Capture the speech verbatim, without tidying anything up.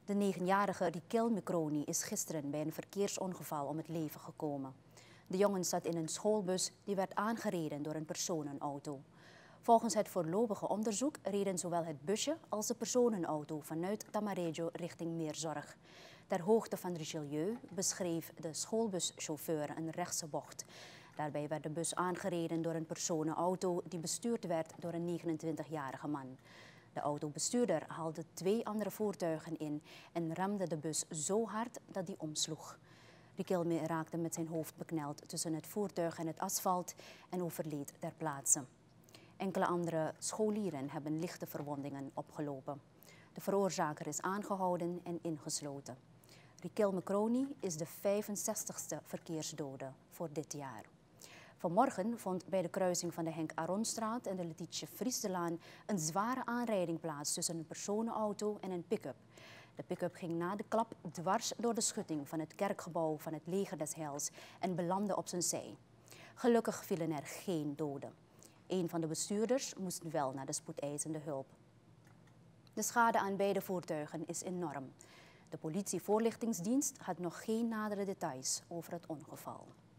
De negenjarige Riquel Microni is gisteren bij een verkeersongeval om het leven gekomen. De jongen zat in een schoolbus die werd aangereden door een personenauto. Volgens het voorlopige onderzoek reden zowel het busje als de personenauto vanuit Tamarejo richting Meerzorg. Ter hoogte van Richelieu beschreef de schoolbuschauffeur een rechtse bocht. Daarbij werd de bus aangereden door een personenauto die bestuurd werd door een negenentwintigjarige man. De autobestuurder haalde twee andere voertuigen in en ramde de bus zo hard dat die omsloeg. Riquelme raakte met zijn hoofd bekneld tussen het voertuig en het asfalt en overleed ter plaatse. Enkele andere scholieren hebben lichte verwondingen opgelopen. De veroorzaker is aangehouden en ingesloten. Riquel Microni is de vijfenzestigste verkeersdode voor dit jaar. Vanmorgen vond bij de kruising van de Henk Aronstraat en de Letitia Vriesdelaan een zware aanrijding plaats tussen een personenauto en een pick-up. De pick-up ging na de klap dwars door de schutting van het kerkgebouw van het Leger des Heils en belandde op zijn zij. Gelukkig vielen er geen doden. Een van de bestuurders moest wel naar de spoedeisende hulp. De schade aan beide voertuigen is enorm. De politievoorlichtingsdienst had nog geen nadere details over het ongeval.